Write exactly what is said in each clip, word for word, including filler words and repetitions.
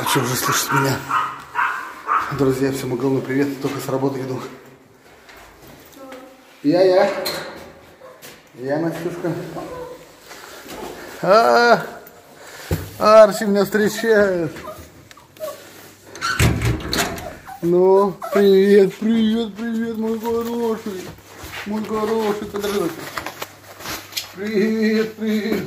Арчи уже слышит меня. Друзья, всем огромный привет. Только с работы иду. Я-я. Я, Настюшка. А, Арчи меня встречает. Ну, привет, привет, привет, мой хороший. Мой хороший, подожди. Привет, привет.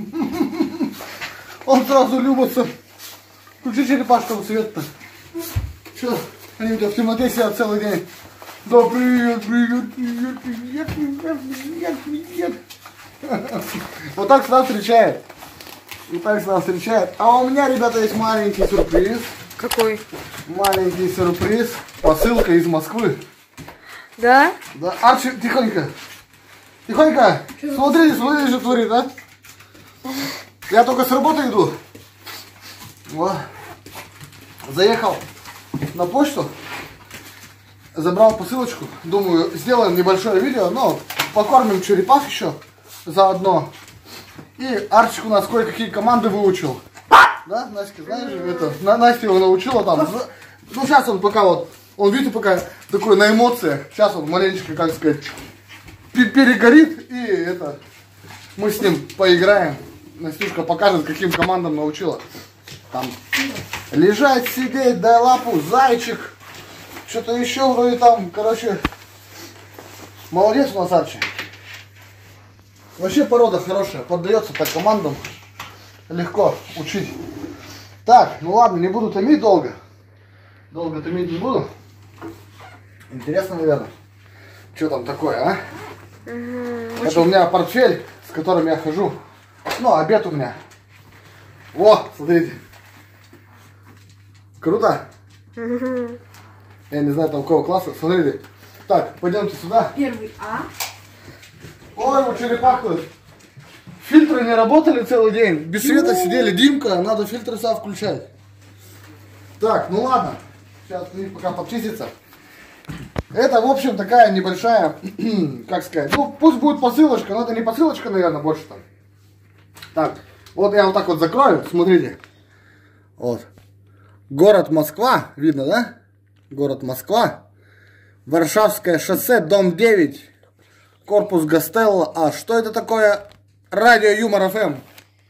Он сразу любится. Включи черепашковый цвет-то. Че? Они у тебя в темноте сидят целый день. Да, привет, привет, привет, привет, привет, привет, привет. Вот так всегда встречает. Вот так всегда встречает. А у меня, ребята, есть маленький сюрприз. Какой? Маленький сюрприз. Посылка из Москвы. Да? Да. Арчи, тихонько. Тихонько. Что? Смотрите, смотрите, что творит, а? Я только с работы иду. Вот. Заехал на почту. Забрал посылочку. Думаю, сделаем небольшое видео, но покормим черепах еще заодно. И Арчик у нас кое-какие команды выучил. Да, Настя, знаешь, это, Настя его научила там. Ну, сейчас он пока вот, он, видите, пока такой на эмоциях. Сейчас он маленечко, как сказать, перегорит. И это, мы с ним поиграем. Настюшка покажет, каким командам научила. Там лежать, сидеть, дай лапу, зайчик. Что-то еще вроде там, короче. Молодец у нас Арчи. Вообще порода хорошая, поддается так командам. Легко учить. Так, ну ладно, не буду томить долго. Долго томить не буду. Интересно, наверное. Что там такое, а? Угу, это очень... у меня портфель, с которым я хожу. Ну, обед у меня. Во, смотрите. Круто? Угу. Я не знаю, там какого класса. Смотрите. Так, пойдемте сюда. Первый А. Ой, у черепах тут. Фильтры не работали целый день. Без света сидели. Димка, надо фильтры сам включать. Так, ну ладно. Сейчас у них пока почистится. Это, в общем, такая небольшая, как сказать, ну, пусть будет посылочка, но это не посылочка, наверное, больше там. Так, вот я вот так вот закрою, смотрите. Вот. Город Москва, видно, да? Город Москва. Варшавское шоссе, дом девять. Корпус Гастелло. А что это такое? Радио Юмор эф эм.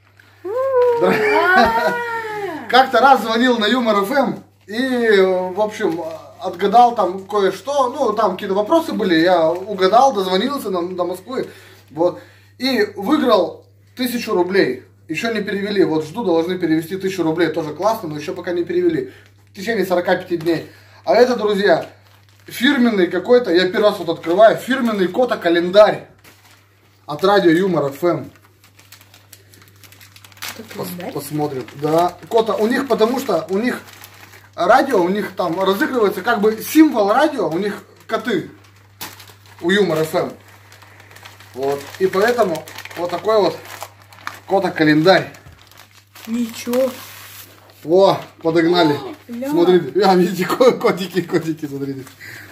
Как-то раз звонил на Юмор эф эм и, в общем, отгадал там кое-что. Ну, там какие-то вопросы были. Я угадал, дозвонился до Москвы. Вот. И выиграл тысячу рублей. Еще не перевели. Вот жду, должны перевести тысячу рублей. Тоже классно, но еще пока не перевели. В течение сорока пяти дней. А это, друзья, фирменный какой-то, я первый раз вот открываю, фирменный кота-календарь от радио Юмор эф эм. Пос, посмотрим. Да, кота. У них, потому что у них радио, у них там разыгрывается как бы символ радио, у них коты. У Юмор эф эм. Вот. И поэтому вот такой вот кота-календарь. Ничего. Во, подогнали. О, смотрите. А, видите, котики, котики, смотрите.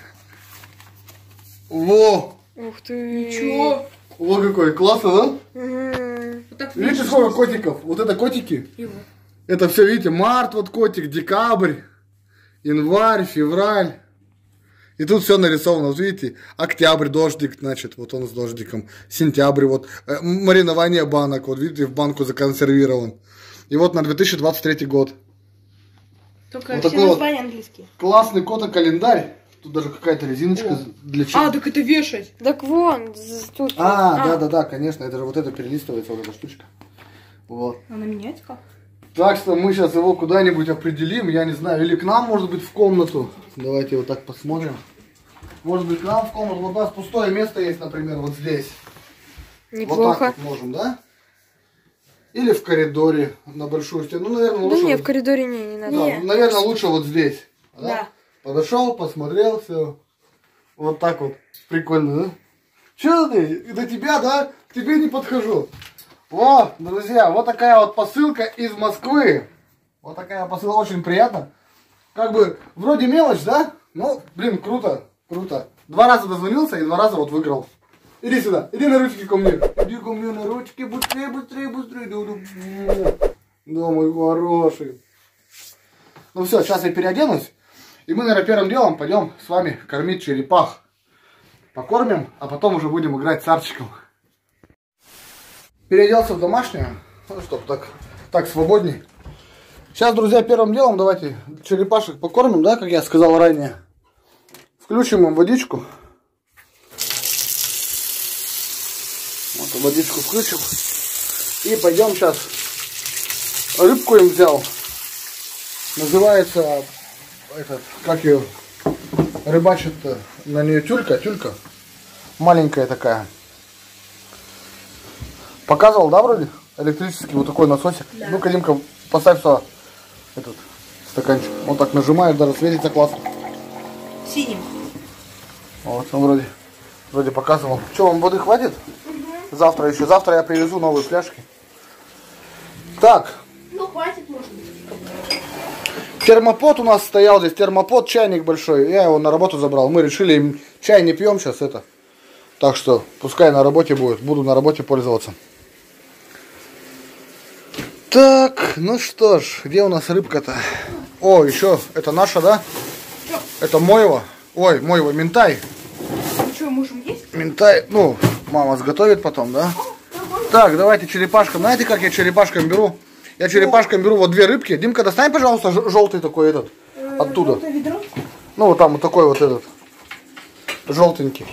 Во. Ух ты. Ничего. Во, какой, классно, да? Угу. Вот так, видите, сколько котиков? Вот это котики. Его. Это все, видите, март вот котик, декабрь, январь, февраль. И тут все нарисовано, вот видите, октябрь, дождик, значит, вот он с дождиком. Сентябрь, вот, э, маринование банок, вот видите, в банку законсервирован. И вот на две тысячи двадцать третий год. Только вот все такой названия вот английские. классный кота-календарь. Тут даже какая-то резиночка. О. Для чего? А, так это вешать. Так вон, тут. А, да-да-да, конечно, это же вот это перелистывается, вот эта штучка. Вот. Она менять как? Так что мы сейчас его куда-нибудь определим, я не знаю, или к нам, может быть, в комнату. Давайте вот так посмотрим. Может быть, к нам в комнату. Вот у нас пустое место есть, например, вот здесь. Неплохо. Вот так вот можем, да? Или в коридоре на большую стену. Ну, наверное, лучше. Да нет, вот... в коридоре не, не надо. Да, Нет. наверное, лучше вот здесь. Да? Да. Подошел, посмотрел, все. Вот так вот. Прикольно, да? Че ты? До тебя, да? К тебе не подхожу. Вот, друзья, вот такая вот посылка из Москвы. Вот такая посылка, очень приятно. Как бы, вроде мелочь, да? Ну, блин, круто, круто. Два раза дозвонился и два раза вот выиграл. Иди сюда, иди на ручки ко мне. Иди ко мне на ручки, быстрее, быстрее, быстрее. Да, мой хороший. Ну все, сейчас я переоденусь. И мы, наверное, первым делом пойдем с вами кормить черепах. Покормим, а потом уже будем играть с Арчиком. Переоделся в домашнее. Ну, чтобы так, так свободней. Сейчас, друзья, первым делом давайте черепашек покормим, да, как я сказал ранее. Включим им водичку. Вот водичку включим. И пойдем сейчас. Рыбку им взял. Называется, этот, как ее рыбачит-то, на нее тюлька, тюлька. Маленькая такая. Показывал, да, вроде? Электрический вот такой насосик. Да. Ну-ка, Димка, поставь сюда этот стаканчик. Он так нажимает, даже светится классно. Синим. Вот, он вроде, вроде показывал. Что, вам воды хватит? Угу. Завтра еще. Завтра я привезу новые фляжки. Так. Ну, хватит, может быть. Термопот у нас стоял здесь. Термопот, чайник большой. Я его на работу забрал. Мы решили, чай не пьем сейчас это. Так что, пускай на работе будет. Буду на работе пользоваться. Так, ну что ж, где у нас рыбка-то? О, еще, это наша, да? Что? Это Моева. Ой, Моева, минтай. Ну что, можем есть? Минтай, ну, мама сготовит потом, да? Так, давайте черепашкам. Знаете, как я черепашкам беру? Я черепашкам беру вот две рыбки. Димка, достань, пожалуйста, желтый такой этот. Оттуда. Желтое ведро? Ну, вот там вот такой вот этот. Желтенький.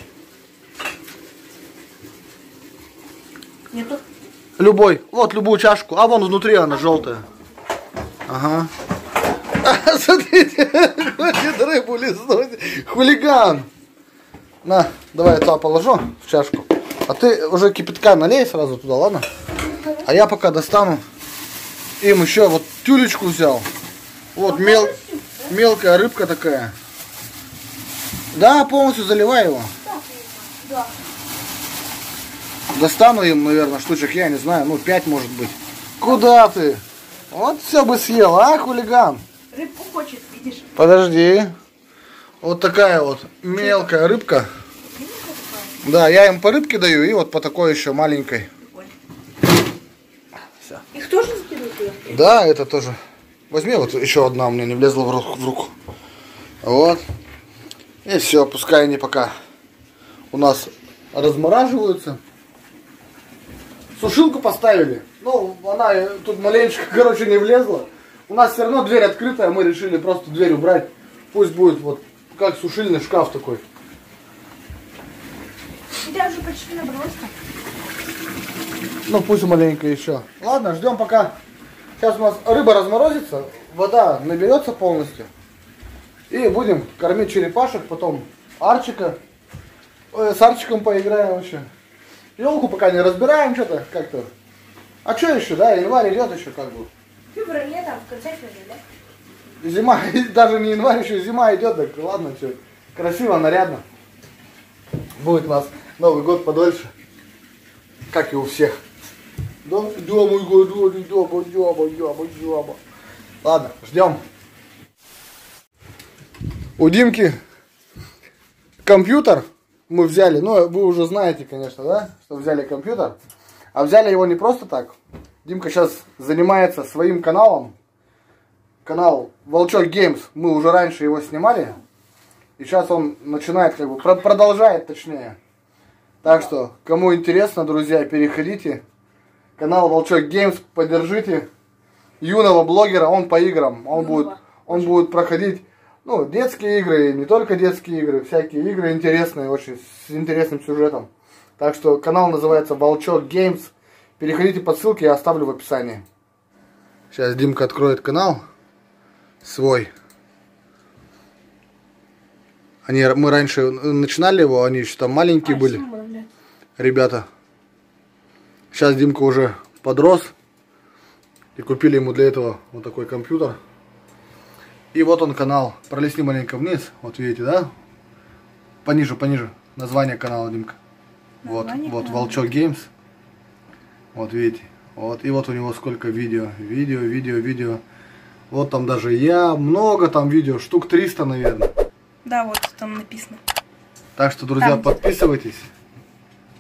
Нету? Любой. Вот, любую чашку. А вон внутри она желтая. Ага. А, смотрите, хочет рыбу лизнуть. Хулиган. На, давай я туда положу в чашку. А ты уже кипятка налей сразу туда, ладно? А я пока достану. Им еще вот тюлечку взял. Вот мел, мелкая рыбка такая. Да, полностью заливай его. Да. Достану им, наверное, штучек, я не знаю, ну пять может быть. Куда ты? Вот все бы съел, а, хулиган? Рыбку хочет, видишь? Подожди. Вот такая вот мелкая рыбка. Да, я им по рыбке даю и вот по такой еще маленькой. Все. Их тоже закидывают? Да, это тоже. Возьми вот еще одна, у меня не влезла в руку. В руку. Вот. И все, пускай они пока у нас размораживаются. Сушилку поставили. Ну, она тут маленечко, короче, не влезла. У нас все равно дверь открытая, мы решили просто дверь убрать. Пусть будет вот как сушильный шкаф такой. Я уже почти набросила. Ну, пусть маленько еще. Ладно, ждем пока. Сейчас у нас рыба разморозится, вода наберется полностью. И будем кормить черепашек, потом Арчика. Ой, с Арчиком поиграем вообще. Елку пока не разбираем, что-то как-то. А что еще, да? Январь идет еще как бы. В феврале, там, в конце февраля. Зима, даже не январь, еще зима идет, так ладно, что. Красиво, нарядно. Будет у нас Новый год подольше. Как и у всех. Дома, дома, дома, дома, дома, дома, дома. Ладно, ждем. У Димки компьютер мы взяли, ну вы уже знаете, конечно, да, что взяли компьютер. А взяли его не просто так. Димка сейчас занимается своим каналом. Канал Волчок Геймс. Мы уже раньше его снимали. И сейчас он начинает, как бы, продолжает точнее. Так что, кому интересно, друзья, переходите. Канал Волчок Геймс, поддержите юного блогера, он по играм. Он будет, он будет проходить, ну, детские игры, не только детские игры, всякие игры интересные, очень с интересным сюжетом. Так что канал называется Волчок Геймс. Переходите по ссылке, я оставлю в описании. Сейчас Димка откроет канал свой. Они, мы раньше начинали его, они еще там маленькие а, были. Ребята. Сейчас Димка уже подрос. И купили ему для этого вот такой компьютер. И вот он канал. Пролистни маленько вниз. Вот видите, да? Пониже, пониже. Название канала, Димка. Название вот, канала. Вот Волчок Геймс. Вот видите. Вот. И вот у него сколько видео. Видео, видео, видео. Вот там даже я. Много там видео. Штук триста, наверное. Да, вот там написано. Так что, друзья, там. подписывайтесь.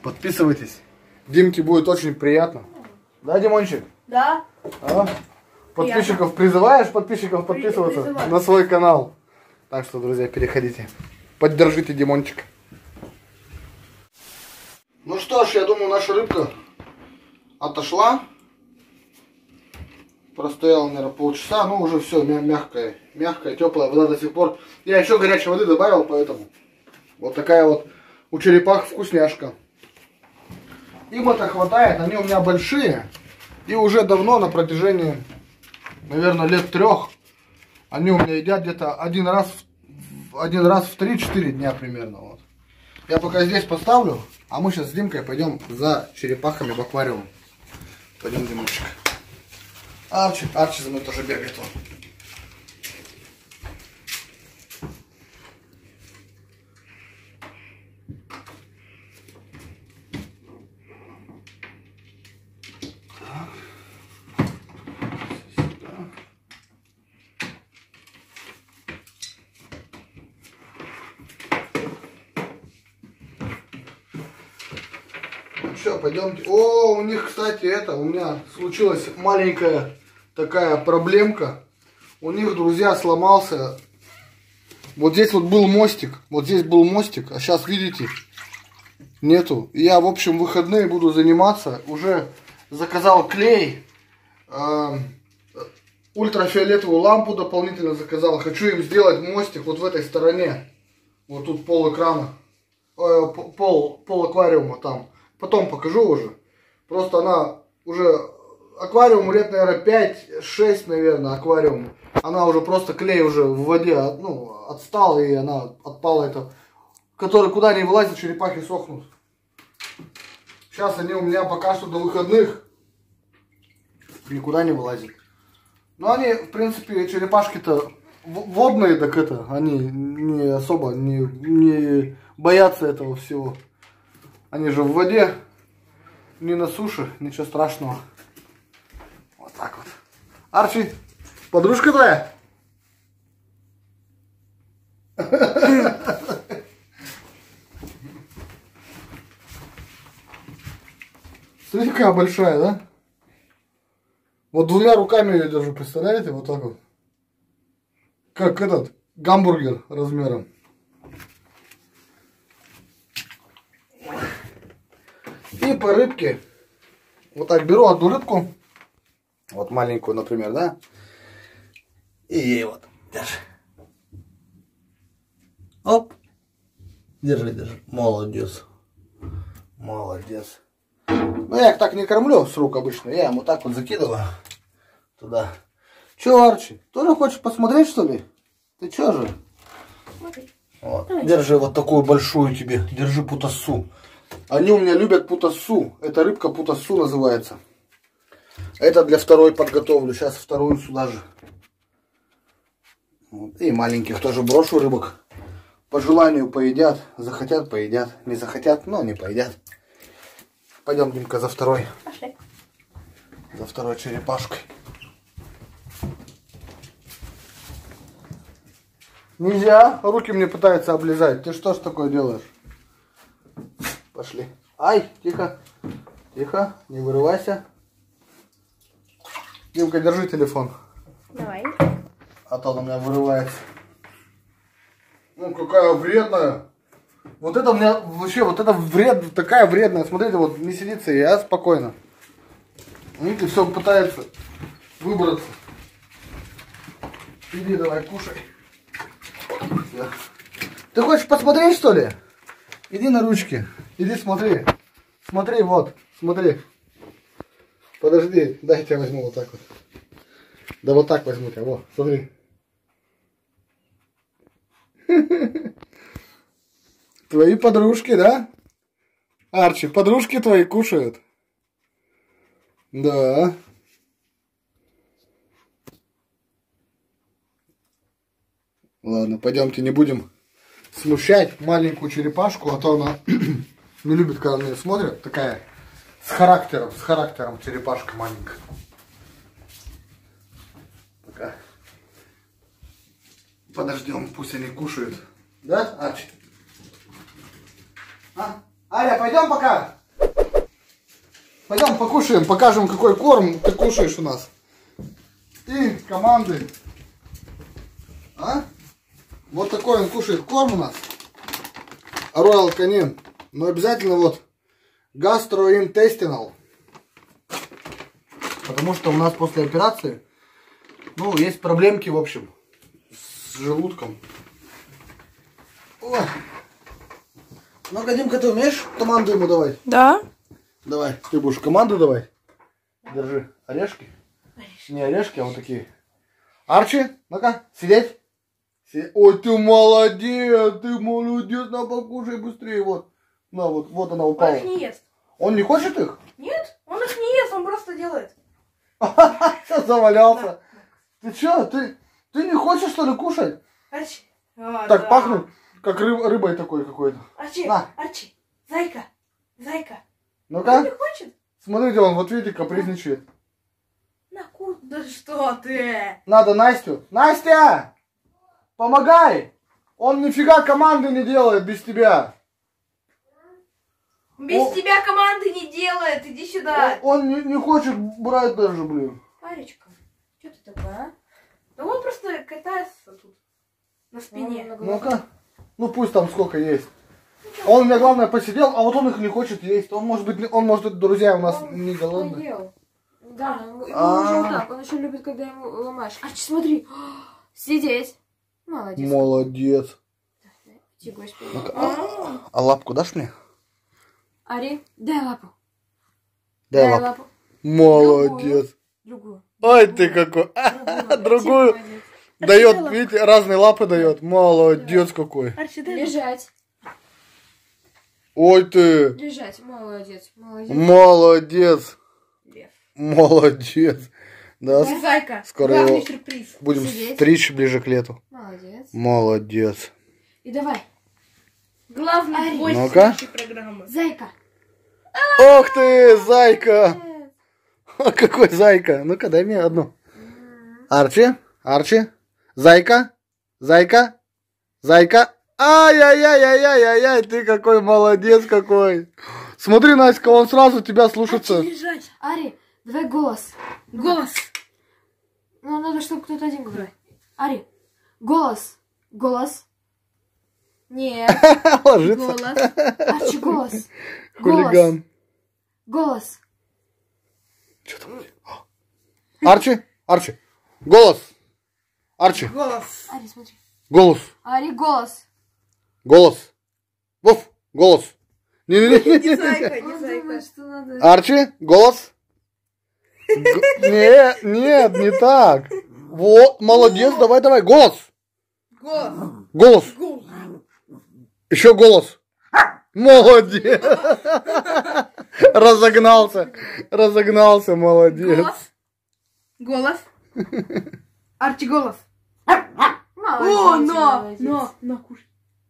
Подписывайтесь. Димке будет очень приятно. Да, Димончик? Да. А? подписчиков призываешь подписчиков подписываться Призываю. на свой канал. Так что, друзья, переходите. Поддержите Димончика. Ну что ж, я думаю, наша рыбка отошла. Простояла, наверное, полчаса. Ну, уже все мягкая. Мягкая, теплая вода до сих пор. Я еще горячей воды добавил, поэтому вот такая вот у черепах вкусняшка. Им это хватает. Они у меня большие. И уже давно, на протяжении, наверное, лет трех, они у меня едят где-то один раз, в, один раз в три-четыре дня примерно. Вот. Я пока здесь поставлю, а мы сейчас с Димкой пойдем за черепахами в аквариум. Пойдем, Димочек. Арчи, Арчи за мной тоже бегает. Он. Все, пойдемте. О, у них, кстати, это, у меня случилась маленькая такая проблемка. У них, друзья, сломался. Вот здесь вот был мостик. Вот здесь был мостик. А сейчас, видите, нету. Я, в общем, в выходные буду заниматься. Уже заказал клей. Э, ультрафиолетовую лампу дополнительно заказал. Хочу им сделать мостик вот в этой стороне. Вот тут пол экрана. Э, пол, пол аквариума там. Потом покажу уже. Просто она уже... Аквариуму лет, наверное, пять-шесть, наверное, аквариум. Она уже просто клей уже в воде, ну, отстал, и она отпала. Это, который куда не вылазит, черепахи сохнут. Сейчас они у меня пока что до выходных никуда не вылазят. Но они, в принципе, черепашки-то водные, так это, они не особо не, не боятся этого всего. Они же в воде, не на суше, ничего страшного. Вот так вот. Арчи, подружка твоя? Смотри, какая большая, да? Вот двумя руками я ее держу, представляете? Вот так вот. Как этот гамбургер размером. И по рыбке. Вот так беру одну рыбку. Вот маленькую, например, да? И ей вот. Держи. Оп. Держи, держи. Молодец. Молодец. Ну, я их так не кормлю с рук обычно. Я ему так вот закидываю. Туда. Че, Арчи? Тоже хочешь посмотреть, что ли? Ты че же? Вот. Держи вот такую большую тебе. Держи путассу. Они у меня любят путассу. Это рыбка путассу называется. Это для второй подготовлю. Сейчас вторую сюда же. Вот. И маленьких тоже брошу рыбок. По желанию поедят. Захотят, поедят. Не захотят, но не поедят. Пойдем, Димка, за второй. Пошли. За второй черепашкой. Нельзя. Руки мне пытаются облизать. Ты что ж такое делаешь? Пошли. Ай, тихо. Тихо. Не вырывайся. Димка, держи телефон. Давай. А то он у меня вырывается. Ну, какая вредная. Вот это у меня вообще, вот это вред, такая вредная. Смотрите, вот не сидится, я спокойно. Видите, все пытается выбраться. Иди, давай, кушай. Да. Ты хочешь посмотреть, что ли? Иди на ручки. Иди смотри. Смотри, вот, смотри. Подожди, дай я тебя возьму вот так вот. Да вот так возьму тебя, вот, смотри. Твои подружки, да? Арчи, подружки твои кушают? Да. Ладно, пойдемте, не будем смущать маленькую черепашку, а то она не любит, когда на нее смотрят. Такая с характером, с характером черепашка маленькая. Пока. Подождем, пусть они кушают. Да, Арчи? А? Аля, пойдем пока. Пойдем покушаем, покажем, какой корм ты кушаешь у нас. И команды. А? Вот такой он кушает корм у нас. Royal Canin. Но обязательно вот gastrointestinal. Потому что у нас после операции, ну, есть проблемки, в общем, с желудком. Ой. Ну-ка, Димка, ты умеешь команду ему давать? Да. Давай, ты будешь команду давать. Держи орешки. Орешки. Не орешки, а вот такие. Арчи, ну-ка, сидеть. Си... Ой, ты молодец, ты молодец, на покушай быстрее, вот. На, вот, вот она упала. Он их не ест. Он не хочет их? Нет, он их не ест, он просто делает. Сейчас завалялся. Ты что, ты, ты не хочешь, что ли, кушать? Арчи. А, Так да. пахнет, как рыб, рыбой такой какой-то. Арчи, На. Арчи, зайка, зайка. Он Ну-ка, не хочет? смотрите, он, вот видите, капризничает. На ку... Да что ты? Надо Настю. Настя! Помогай! Он нифига команды не делает без тебя. Без О. тебя команды не делает, иди сюда. Он, он не, не хочет брать даже, блин. Аречка, что ты такая, а? Да он просто катается тут, на спине. Ну-ка. Ну пусть там сколько есть. Он у меня, главное, посидел, а вот он их не хочет есть. Он может быть, он может, друзья, у нас Он не голодный. поел. Да, ему А. уже вот так. Он еще любит, когда ему ломаешь. А смотри, сидеть. Молодец. Молодец. Тихо, спи. Ну-ка, а, а лапку дашь мне? Ари, дай лапу. Дай лапу. Молодец. Другую. Ой, ты какой. Другую. Молодец. Дает, видите, разные лапы дает. Молодец какой. Арчи, дай Лежать. Ой ты. Лежать. Молодец. Молодец. Молодец. лев. Молодец. Да, Ой, зайка, скоро главный его сюрприз. будем Сидеть. стричь ближе к лету. Молодец. Молодец. И давай. Главный Ари. гость Ну-ка. нашей программы. Зайка. Ох ты, зайка. Какой зайка. Ну-ка, дай мне одну. Арчи, Арчи. Зайка, зайка, зайка. Ай-яй-яй-яй-яй-яй, ты какой молодец какой. Смотри, Настя, он сразу тебя слушается. Лежать. Ари, давай голос. Голос. Ну, надо, чтобы кто-то один говорил. Ари, голос. Голос. Нет. Ложится. Голос. Арчи, голос. Хулиган. Голос. Что там? Арчи, Арчи. Голос. Арчи. Голос. Ари, смотри. Голос. Ари, голос. Голос. Вов, голос. Не Не-не-не. зайка, не Он зайка. думает, что надо... Арчи, голос. Г- Нет, нет, не так. Вот, молодец, давай, давай, голос. Голос. Голос. Голос. Еще голос. Молодец. Разогнался. Разогнался, молодец. Голос. Голос. Арчи, голос. Молодец, О, но, молодец. но, но, кушай.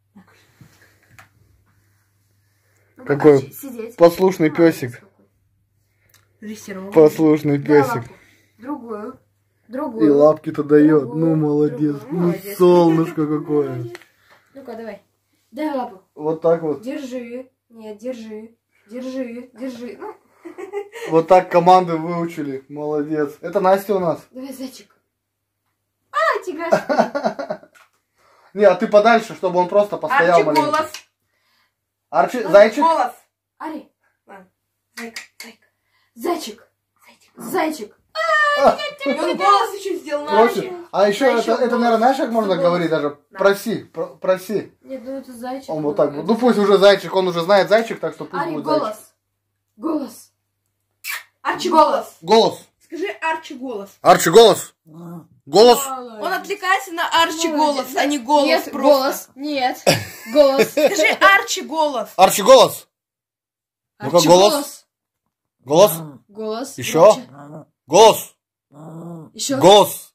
Ну-ка, Какой Арчи, сидеть. послушный Молодец песик. какой. Дрессировал. Послушный Дай песик. лапу. Другую. Другую. И лапки-то дает. Другую, Ну, молодец. другую. Ну, Молодец. солнышко какое. Ну-ка, давай. Дай лапу. Вот так вот. Держи. Нет, держи. Держи. Держи. Ну, Вот так команды выучили. Молодец. Это Настя у нас. давай, зайчик. А, тиграшка. Не, а ты подальше, чтобы он просто постоял Арчи, маленько. голос. Арчи, зайчик. Голос. Ари. Ладно. Зайка, зайка. Зайчик. Зайчик. И он голос еще сделал на Просит. Арчи. А еще А это, еще это, голос. наверное, знаешь, как можно Голос. говорить даже? Да. Проси, про- проси. Нет, ну это зайчик. Он вот так вот. Ну пусть уже зайчик, он уже знает зайчик, так что пусть Ари, будет зайчик. голос. Голос. Арчи, голос. Голос. Скажи Арчи, голос. Арчи, голос. Голос. Он отвлекается на Арчи голос, а не голос Нет, просто. голос. Нет. Голос. Скажи Арчи голос. Арчи, голос. Ну-ка, Арчи, голос. Голос. Голос. Еще. Громче. Голос. Еще. Голос.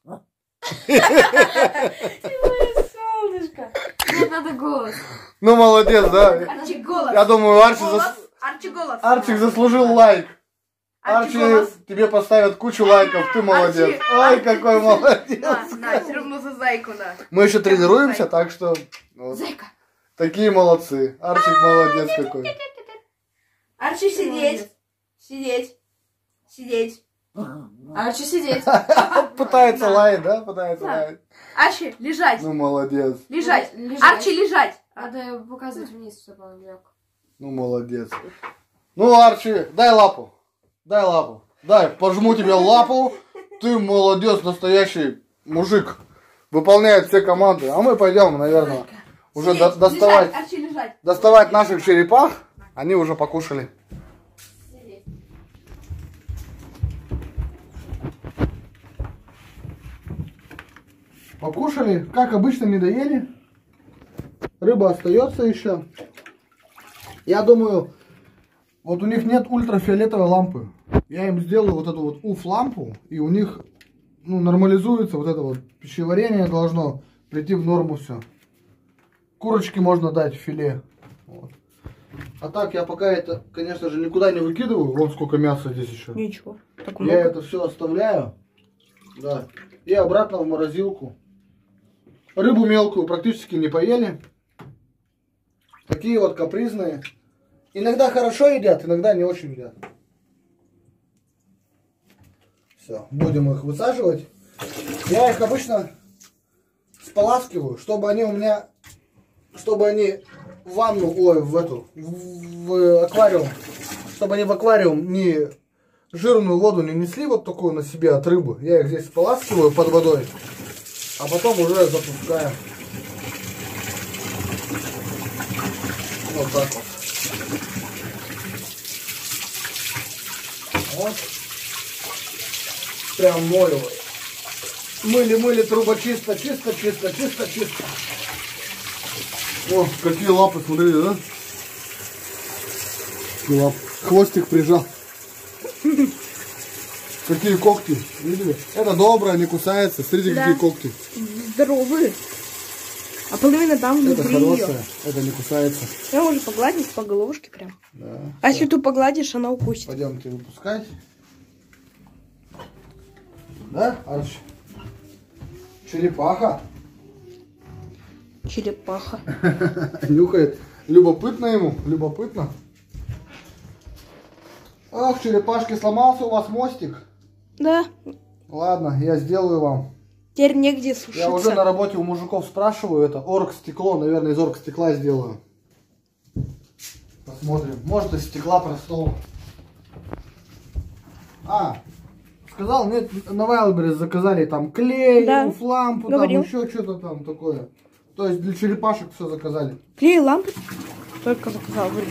Солнышко. Нет, надо голос. Ну, молодец, да. Арчи голос. Я думаю, Арчи Голос. зас- Арчи голос. Арчик заслужил лайк. Арчи Арчи, голос. тебе поставят кучу лайков, ты молодец. Арчи, Ой, Арчи. какой молодец. На, на, все равно за зайку, на. Мы еще тренируемся, так что вот, Зайка. такие молодцы. Арчик молодец какой. Арчи сидеть. Сидеть. Сидеть. Арчи, сидеть. Пытается лаять, да? Пытается Да. лаять. Арчи, лежать. Ну, молодец. Лежать. Лежать. Арчи, лежать. Надо показывать вниз, чтобы он лег. Ну, молодец. Ну, Арчи, дай лапу. Дай лапу. Дай, пожму тебе лапу. Ты молодец, настоящий мужик. Выполняет все команды. А мы пойдем, наверное, уже Сидеть, до- доставать, лежать. Арчи, лежать. доставать наших черепах. Они уже покушали. Сидеть. Покушали, как обычно, не доели. Рыба остается еще. Я думаю, вот у них нет ультрафиолетовой лампы. Я им сделаю вот эту вот уф-лампу, и у них ну, нормализуется вот это вот пищеварение, должно прийти в норму все. Курочке можно дать филе. Вот. А так я пока это, конечно же, никуда не выкидываю. Вон сколько мяса здесь еще. Ничего. Так Я это все оставляю. Да. И обратно в морозилку. Рыбу мелкую практически не поели. Такие вот капризные. Иногда хорошо едят, иногда не очень едят. Все, будем их высаживать. Я их обычно споласкиваю, чтобы они у меня, чтобы они в ванну, ой, в эту, в, в аквариум, чтобы они в аквариум не жирную воду не несли вот такую на себе от рыбы. Я их здесь споласкиваю под водой, а потом уже запускаю. Вот так вот. Вот. Прям мою. Мыли-мыли труба чисто, чисто, чисто, чисто, чисто. О, какие лапы, смотрите, да? Какие лапы. Хвостик прижал. Какие когти, видели? Это доброе, не кусается. Смотрите, Да. какие когти. Здоровые. А половина там Это внутри ее. хорошее, это не кусается. Я уже погладить по головушке прям. Да. А если ты погладишь, она укусит. Пойдемте выпускать. Да, Арчи? Черепаха. Черепаха. Нюхает. Любопытно ему, любопытно. Ох, черепашки, сломался у вас мостик. Да. Ладно, я сделаю вам. Теперь негде сушиться. Я уже на работе у мужиков спрашиваю, это оргстекло, наверное, из оргстекла сделаю. Посмотрим. Может, из стекла простого. А, сказал, нет, на Wildberries заказали там клей, Да. уф-лампу, Говорил. там еще что-то там такое. То есть для черепашек все заказали. Клей, лампы только заказал. Вроде.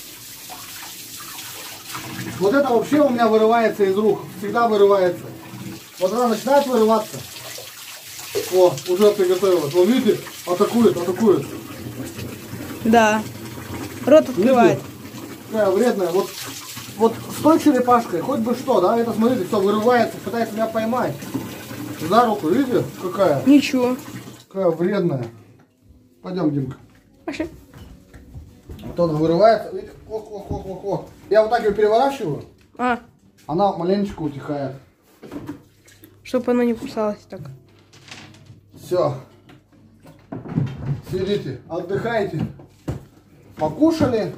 Вот это вообще у меня вырывается из рук. Всегда вырывается. Вот она начинает вырываться. О, уже приготовилась. Вон, видите, атакует, атакует. Да. Рот открывает. Видите? Какая вредная. Вот, вот с той черепашкой, хоть бы что, да, это смотрите, все вырывается, пытается меня поймать. За руку, видите, какая? Ничего. Какая вредная. Пойдем, Димка. Пошли. Вот она вырывается. Видите? Ох, ох, ох, ох, ох. Я вот так ее переворачиваю, А, она маленечко утихает. чтобы она не кусалась так. Все. Сидите, отдыхайте. Покушали.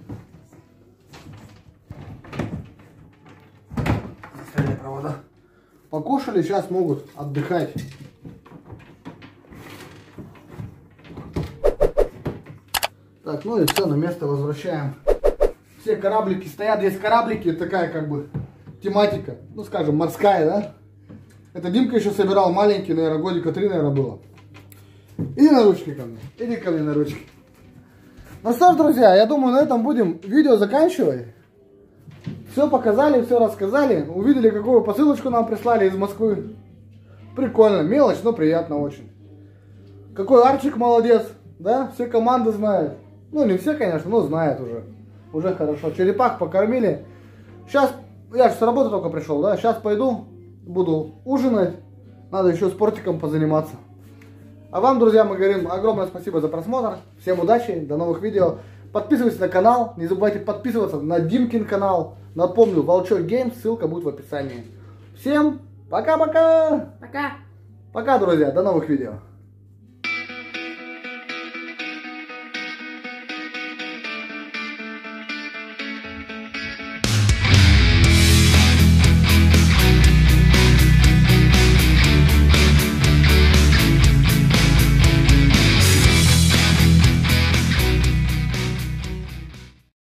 Застряли провода. Покушали, сейчас могут отдыхать. Так, ну и все, на место возвращаем. Все кораблики стоят. Здесь кораблики, такая как бы тематика. Ну, скажем, морская, да? Это Димка еще собирал маленький, наверное, годика три, наверное, было. Иди на ручки ко мне. Иди ко мне на ручки. Ну что ж, друзья, я думаю, на этом будем видео заканчивать. Все показали, все рассказали. Увидели, какую посылочку нам прислали из Москвы. Прикольно, мелочь, но приятно очень. Какой Арчик молодец, да? Все команды знают. Ну, не все, конечно, но знают уже. Уже хорошо. Черепах покормили. Сейчас, я же с работы только пришел, да? Сейчас пойду, буду ужинать. Надо еще спортиком позаниматься. А вам, друзья, мы говорим огромное спасибо за просмотр. Всем удачи, до новых видео. Подписывайтесь на канал. Не забывайте подписываться на Димкин канал. Напомню, Волчок Геймс, ссылка будет в описании. Всем пока-пока! Пока. Пока, друзья, до новых видео.